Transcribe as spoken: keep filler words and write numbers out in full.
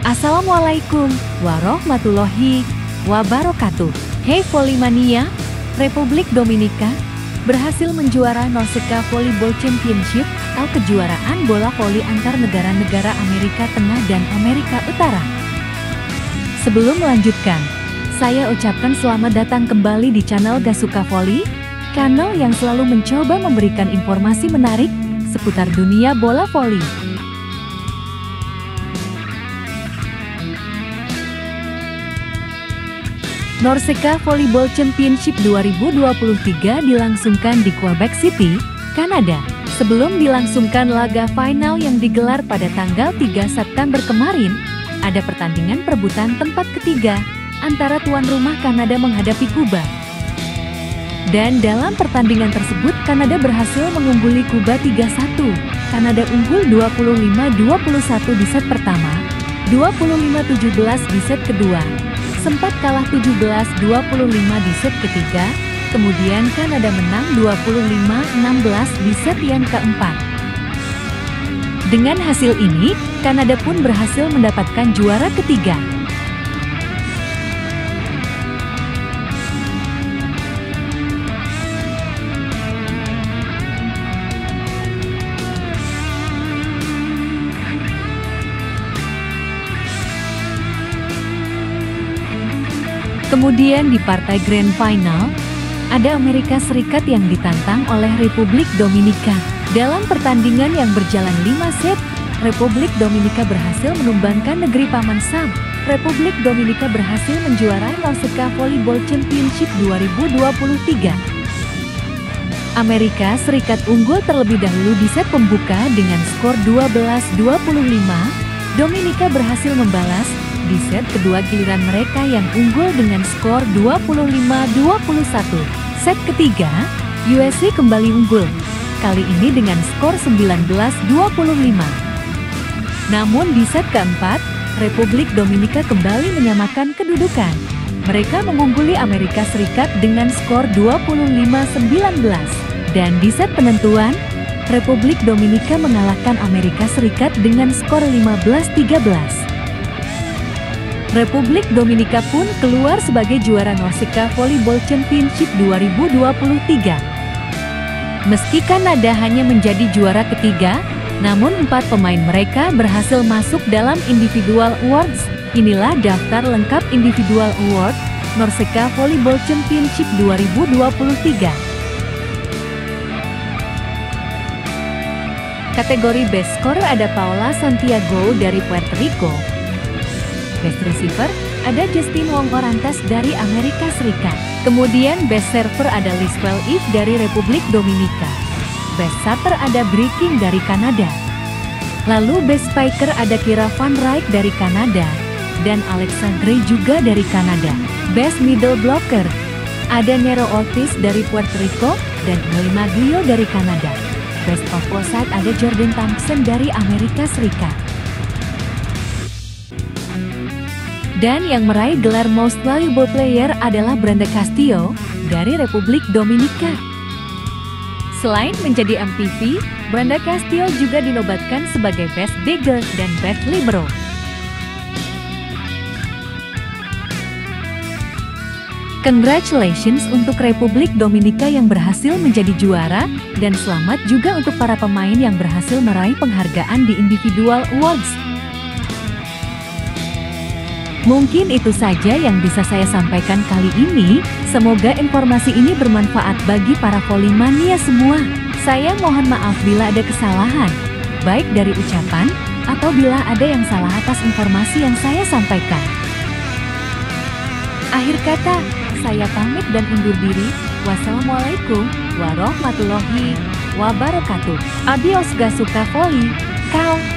Assalamualaikum warahmatullahi wabarakatuh. Hey Volley-mania, Republik Dominika berhasil menjuara Norseka Volleyball Championship atau kejuaraan bola voli antar negara-negara Amerika Tengah dan Amerika Utara. Sebelum melanjutkan, saya ucapkan selamat datang kembali di channel Gasuka Volley, channel yang selalu mencoba memberikan informasi menarik seputar dunia bola voli. Norseka Volleyball Championship dua ribu dua puluh tiga dilangsungkan di Quebec City, Kanada. Sebelum dilangsungkan laga final yang digelar pada tanggal tiga September kemarin, ada pertandingan perebutan tempat ketiga antara tuan rumah Kanada menghadapi Kuba. Dan dalam pertandingan tersebut Kanada berhasil mengungguli Kuba tiga satu. Kanada unggul dua puluh lima dua puluh satu di set pertama, dua puluh lima tujuh belas di set kedua. Sempat kalah tujuh belas dua puluh lima di set ketiga, kemudian Kanada menang dua puluh lima enam belas di set yang keempat. Dengan hasil ini, Kanada pun berhasil mendapatkan juara ketiga. Kemudian di partai Grand Final, ada Amerika Serikat yang ditantang oleh Republik Dominika. Dalam pertandingan yang berjalan lima set, Republik Dominika berhasil menumbangkan negeri Paman Sam. Republik Dominika berhasil menjuarai Norseka Volleyball Championship dua ribu dua puluh tiga. Amerika Serikat unggul terlebih dahulu di set pembuka dengan skor dua belas dua puluh lima. Dominika berhasil membalas di set kedua giliran mereka yang unggul dengan skor dua puluh lima dua puluh satu. Set ketiga, U S A kembali unggul, kali ini dengan skor sembilan belas dua puluh lima. Namun di set keempat, Republik Dominika kembali menyamakan kedudukan. Mereka mengungguli Amerika Serikat dengan skor dua puluh lima sembilan belas. Dan di set penentuan, Republik Dominika mengalahkan Amerika Serikat dengan skor lima belas tiga belas. Republik Dominika pun keluar sebagai juara Norseka Volleyball Championship dua ribu dua puluh tiga. Meski Kanada hanya menjadi juara ketiga, namun empat pemain mereka berhasil masuk dalam Individual Awards. Inilah daftar lengkap Individual Award Norseka Volleyball Championship dua ribu dua puluh tiga. Kategori Best Scorer ada Paola Santiago dari Puerto Rico. Best Receiver ada Justin Wong Orantes dari Amerika Serikat. Kemudian Best Server ada Liswell Eve dari Republik Dominika. Best Setter ada Bri King dari Kanada. Lalu Best Spiker ada Kira Van Rijk dari Kanada dan Alexa Gray juga dari Kanada. Best Middle Blocker ada Nero Ortiz dari Puerto Rico dan Emily Maglio dari Kanada. Best Opposite ada Jordan Thompson dari Amerika Serikat. Dan yang meraih gelar Most Valuable Player adalah Brenda Castillo dari Republik Dominika. Selain menjadi M V P, Brenda Castillo juga dinobatkan sebagai Best Digger dan Best Libero. Congratulations untuk Republik Dominika yang berhasil menjadi juara, dan selamat juga untuk para pemain yang berhasil meraih penghargaan di Individual Awards. Mungkin itu saja yang bisa saya sampaikan kali ini. Semoga informasi ini bermanfaat bagi para volley-mania semua. Saya mohon maaf bila ada kesalahan, baik dari ucapan atau bila ada yang salah atas informasi yang saya sampaikan. Akhir kata, saya pamit dan undur diri. Wassalamualaikum warahmatullahi wabarakatuh. Adios Gasuka Volley, kau.